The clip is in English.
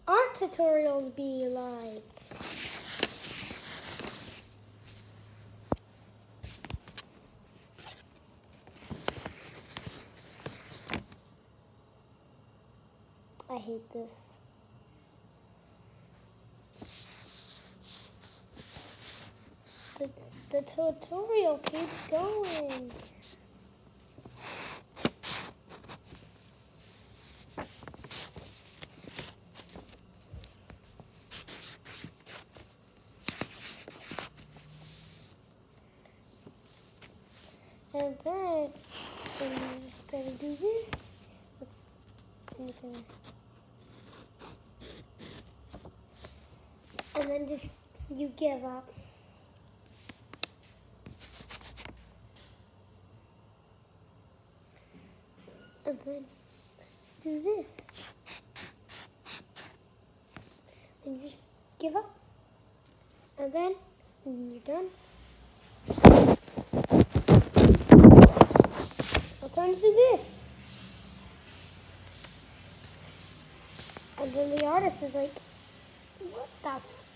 art tutorials be like? I hate this. The tutorial keeps going. And then you're just gonna do this. And then just you give up. And then do this. Then you just give up. And then when you're done, I'll turn to this. And then the artist is like, what the f